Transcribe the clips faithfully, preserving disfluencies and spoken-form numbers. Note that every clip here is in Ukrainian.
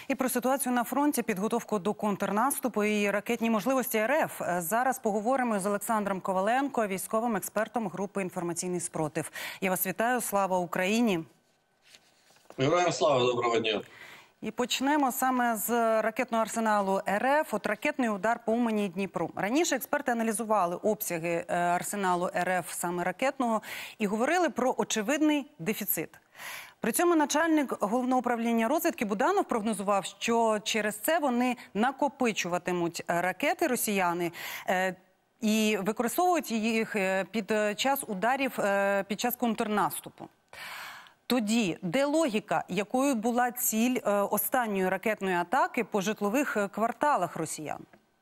І про ситуацію на фронті, підготовку до контрнаступу і ракетні можливості РФ. Зараз поговоримо з Олександром Коваленко, військовим експертом групи «Інформаційний спротив». Я вас вітаю. Слава Україні! Героям слава, доброго дня! І почнемо саме з ракетного арсеналу РФ. От ракетний удар по Умані і Дніпру. Раніше експерти аналізували обсяги арсеналу РФ, саме ракетного, і говорили про очевидний дефіцит. При цьому начальник Головного управління розвідки Буданов прогнозував, що через це вони накопичуватимуть ракети росіяни і використовують їх під час ударів, під час контрнаступу. Тоді, де логіка, якою була ціль останньої ракетної атаки по житлових кварталах росіян?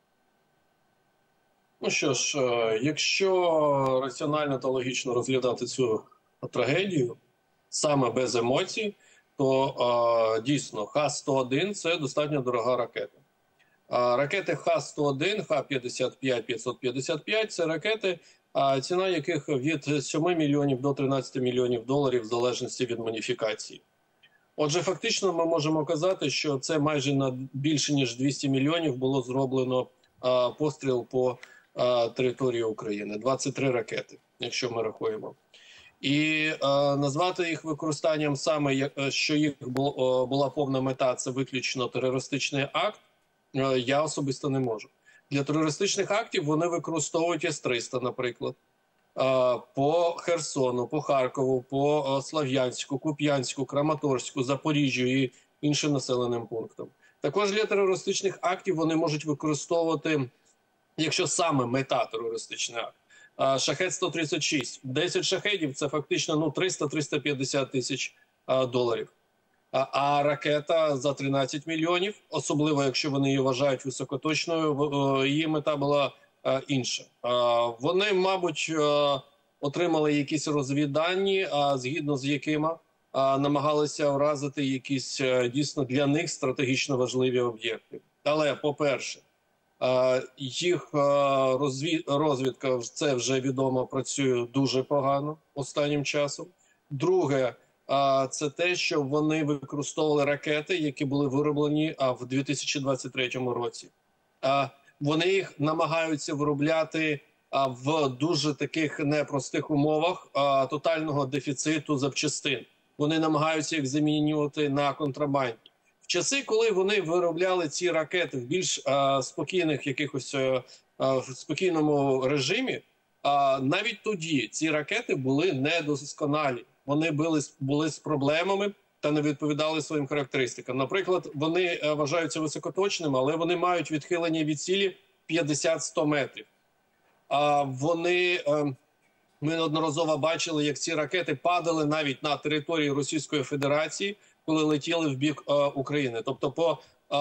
Ну що ж, якщо раціонально та логічно розглядати цю трагедію, саме без емоцій, то дійсно Х сто один – це достатньо дорога ракета. Ракети Х сто один, Х п'ятдесят п'ять, п'ятсот п'ятдесят п'ять – це ракети, ціна яких від семи мільйонів до тринадцяти мільйонів доларів в залежності від модифікації. Отже, фактично ми можемо казати, що це майже на більше ніж двісті мільйонів було зроблено а, постріл по а, території України. двадцять три ракети, якщо ми рахуємо. І а, назвати їх використанням саме, що їх було, була повна мета, це виключно терористичний акт, а, я особисто не можу. Для терористичних актів вони використовують С триста, наприклад, по Херсону, по Харкову, по Слов'янську, Куп'янську, Краматорську, Запоріжжю і іншим населеним пунктам. Також для терористичних актів вони можуть використовувати, якщо саме мета терористичний акт, Шахед сто тридцять шість. десять шахедів – це фактично ну, триста - триста п'ятдесят тисяч доларів. А ракета за тринадцять мільйонів, особливо якщо вони її вважають високоточною, її мета була інша. Вони, мабуть, отримали якісь розвіддані, згідно з якими намагалися вразити якісь дійсно для них стратегічно важливі об'єкти. Але, по-перше, їх розвідка, це вже відомо, працює дуже погано останнім часом. Друге, це те, що вони використовували ракети, які були вироблені в дві тисячі двадцять третьому році. Вони їх намагаються виробляти в дуже таких непростих умовах тотального дефіциту запчастин. Вони намагаються їх замінювати на контрабанді. В часи, коли вони виробляли ці ракети в більш спокійних якихось в спокійному режимі, навіть тоді ці ракети були недосконалі. Вони були, були з проблемами та не відповідали своїм характеристикам. Наприклад, вони вважаються високоточними, але вони мають відхилення від цілі п'ятдесят - сто метрів. А вони, ми неодноразово бачили, як ці ракети падали навіть на території Російської Федерації, коли летіли в бік України. Тобто по,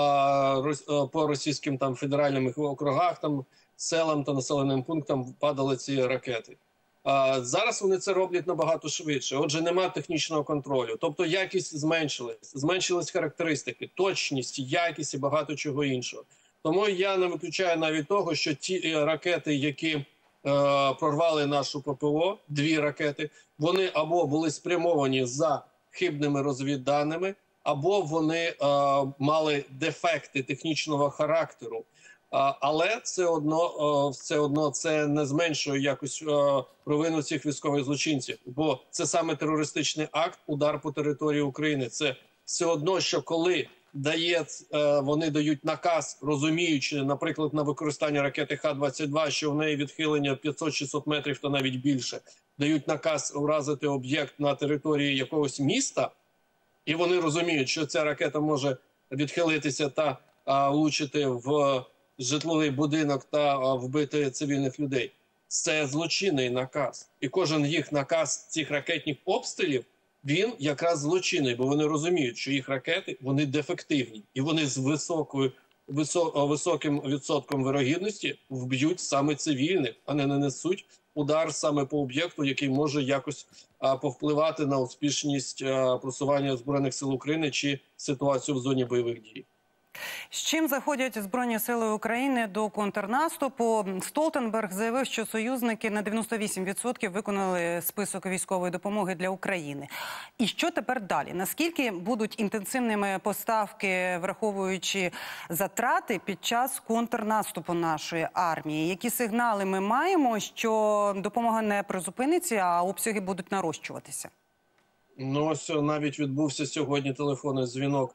по російським там федеральним округах, там, селам та населеним пунктам падали ці ракети. Зараз вони це роблять набагато швидше. Отже, немає технічного контролю. Тобто якість зменшилась. Зменшились характеристики, точність, якість і багато чого іншого. Тому я не виключаю навіть того, що ті ракети, які е, прорвали нашу ППО, дві ракети, вони або були спрямовані за хибними розвідданими, або вони е, мали дефекти технічного характеру. Але це одно, все одно це не зменшує якось провину цих військових злочинців, бо це саме терористичний акт, удар по території України. Це все одно, що коли дає, вони дають наказ, розуміючи, наприклад, на використання ракети Х двадцять два, що в неї відхилення п'ятсот - шістсот метрів та навіть більше, дають наказ вразити об'єкт на території якогось міста, і вони розуміють, що ця ракета може відхилитися та влучити в житловий будинок та вбити цивільних людей. Це злочинний наказ. І кожен їх наказ цих ракетних обстрілів, він якраз злочинний, бо вони розуміють, що їх ракети, вони дефективні. І вони з високою, висо, високим відсотком вирогідності вб'ють саме цивільних, а не нанесуть удар саме по об'єкту, який може якось а, повпливати на успішність а, просування Збройних сил України чи ситуацію в зоні бойових дій. З чим заходять Збройні сили України до контрнаступу? Столтенберг заявив, що союзники на дев'яносто вісім відсотків виконали список військової допомоги для України. І що тепер далі? Наскільки будуть інтенсивними поставки, враховуючи затрати під час контрнаступу нашої армії? Які сигнали ми маємо, що допомога не призупиниться, а обсяги будуть нарощуватися? Ну, ось навіть відбувся сьогодні телефонний дзвінок.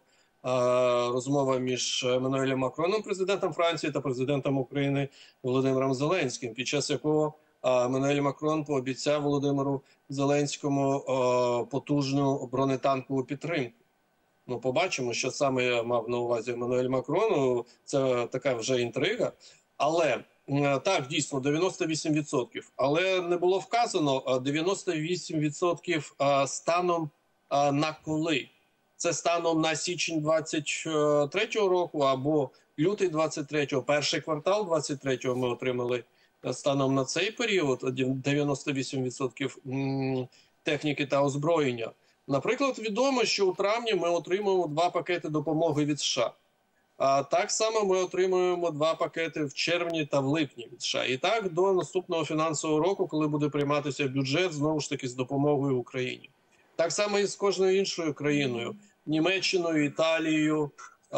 Розмова між Еммануелем Макроном, президентом Франції, та президентом України Володимиром Зеленським, під час якого Еммануель Макрон пообіцяв Володимиру Зеленському потужну бронетанкову підтримку. Ну, побачимо, що саме мав на увазі Еммануель Макрон. Це така вже інтрига. Але так, дійсно, дев'яносто вісім відсотків. Але не було вказано дев'яносто вісім відсотків станом на коли. Це станом на січень двадцять третього року або лютий двадцять третього, перший квартал двадцять третього ми отримали станом на цей період дев'яносто вісім відсотків техніки та озброєння. Наприклад, відомо, що у травні ми отримуємо два пакети допомоги від США. А так само ми отримуємо два пакети в червні та в липні від США. І так до наступного фінансового року, коли буде прийматися бюджет, знову ж таки, з допомогою Україні. Так само і з кожною іншою країною – Німеччиною, Італією,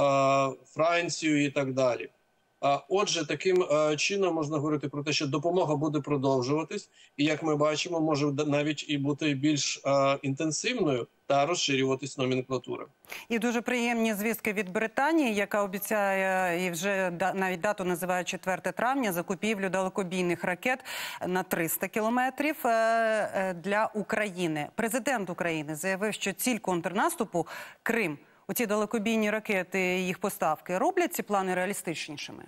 Францією і так далі. Отже, таким чином можна говорити про те, що допомога буде продовжуватись, і, як ми бачимо, може навіть і бути більш інтенсивною та розширюватись номенклатура. І дуже приємні звістки від Британії, яка обіцяє, і вже навіть дату називає четверте травня, закупівлю далекобійних ракет на триста кілометрів для України. Президент України заявив, що ціль контрнаступу – Крим. Оці далекобійні ракети, їх поставки, роблять ці плани реалістичнішими?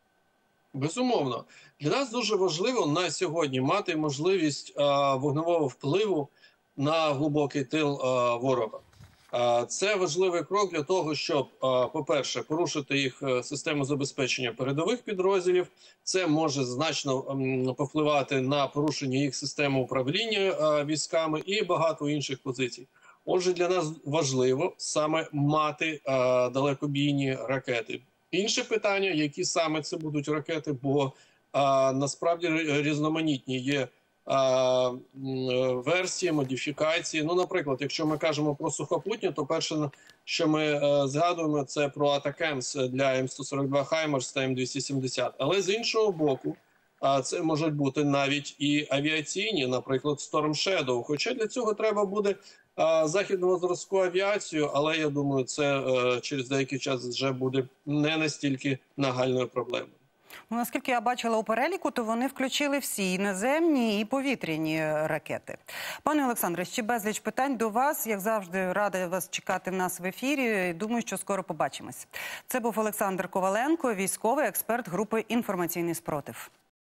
Безумовно. Для нас дуже важливо на сьогодні мати можливість а, вогневого впливу на глибокий тил а, ворога. А, це важливий крок для того, щоб, а, по-перше, порушити їх систему забезпечення передових підрозділів. Це може значно м, повпливати на порушення їх системи управління а, військами і багато інших позицій. Отже, для нас важливо саме мати а, далекобійні ракети. Інше питання, які саме це будуть ракети, бо а, насправді різноманітні є а, версії, модифікації. Ну, наприклад, якщо ми кажемо про сухопутні, то перше, що ми а, згадуємо, це про Атакемс для М сто сорок два Хаймерс та М двісті сімдесят. Але з іншого боку, а це можуть бути навіть і авіаційні, наприклад, Storm Shadow. Хоча для цього треба буде а, західного зразку авіацію, але я думаю, це а, через деякий час вже буде не настільки нагальною проблемою. Ну, наскільки я бачила у переліку, то вони включили всі – і наземні, і повітряні ракети. Пане Олександре, ще безліч питань до вас. Як завжди, рада вас чекати в нас в ефірі. Думаю, що скоро побачимось. Це був Олександр Коваленко, військовий експерт групи «Інформаційний спротив».